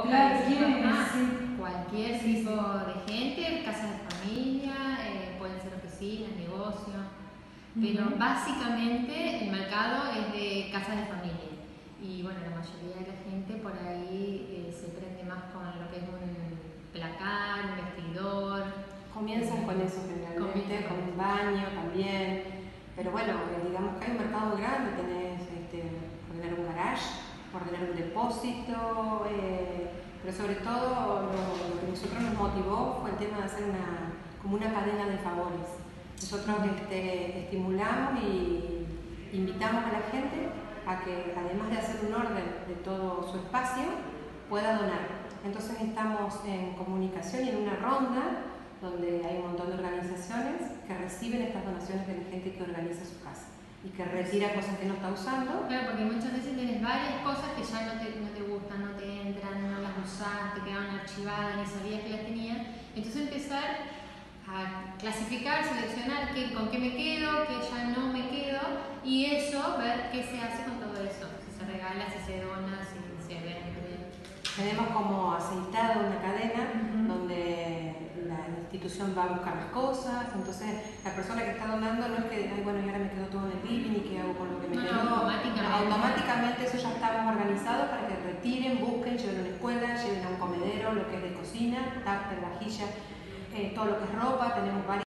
Claro, cualquier tipo de gente, casas de familia, pueden ser oficinas, negocios, pero básicamente el mercado es de casas de familia. Y bueno, la mayoría de la gente por ahí se prende más con lo que es un placar, un vestidor. Comienzan con eso generalmente, con un baño también. Pero bueno, digamos que hay un mercado muy grande, tenés por tener un garage, por tener un depósito, pero sobre todo lo que a nosotros nos motivó fue el tema de hacer como una cadena de favores. Nosotros estimulamos y invitamos a la gente a que, además de hacer un orden de todo su espacio, pueda donar. Entonces estamos en comunicación y en una ronda donde hay un montón de organizaciones que reciben estas donaciones de la gente que organiza su casa y que retira cosas que no está usando. Claro, porque muchas veces tienes varias cosas que ya no te gustan, no te entran, no las usás, te quedaron archivadas, ni sabías que las tenías. Entonces empezar a clasificar, seleccionar con qué me quedo, qué ya no me quedo, y eso, ver qué se hace con todo eso, si se regala, si se dona, si se vende. Tenemos como aceitado una cadena donde la institución va a buscar las cosas, entonces la persona que está donando no es que, ay, bueno, y ahora me quedo todo en el living y qué hago con lo que me quedó. Automáticamente eso ya estamos organizados para que retiren, busquen, lleven a una escuela, lleven a un comedero, lo que es de cocina, tupper, vajilla, todo lo que es ropa, tenemos varias